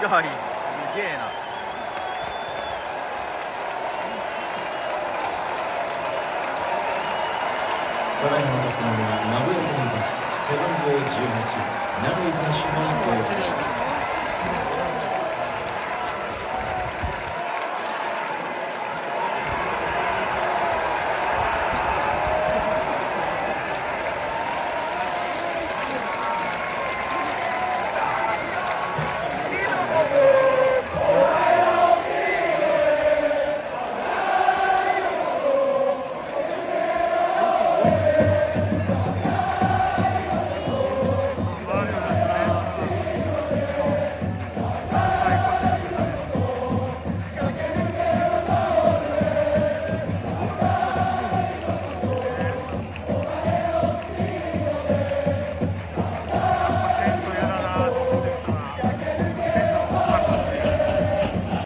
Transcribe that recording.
かりすげえな。 ただいまの得点は名古屋コンパス背番号18、永井選手のゴールでした。